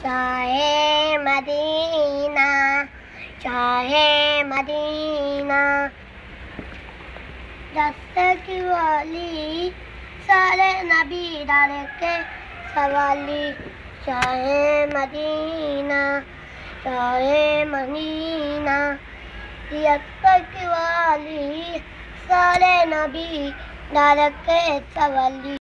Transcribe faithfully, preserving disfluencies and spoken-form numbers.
शाहे मदीना, शाहे मदीना। दस्ते की वाली सारे नबी डाल के सवाली। शाहे मदीना, शाहे मदीना। दस्ते की वाली सारे नबी डाल के सवाली।